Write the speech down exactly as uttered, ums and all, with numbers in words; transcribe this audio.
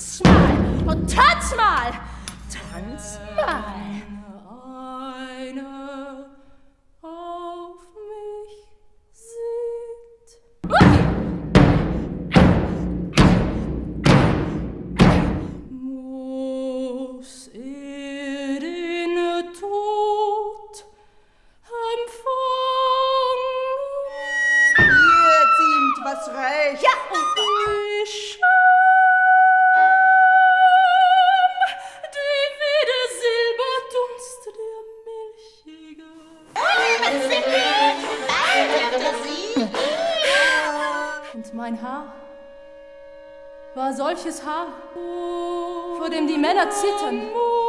tanz mal und tanz mal, tanz mal. Eine auf mich sieht. Muss er den Tod empfangen? Jetzt ihm was recht. Ja, die Scham, die wie der Silberdunst der milchige. Und mein Haar war solches Haar, vor dem die Männer zittern.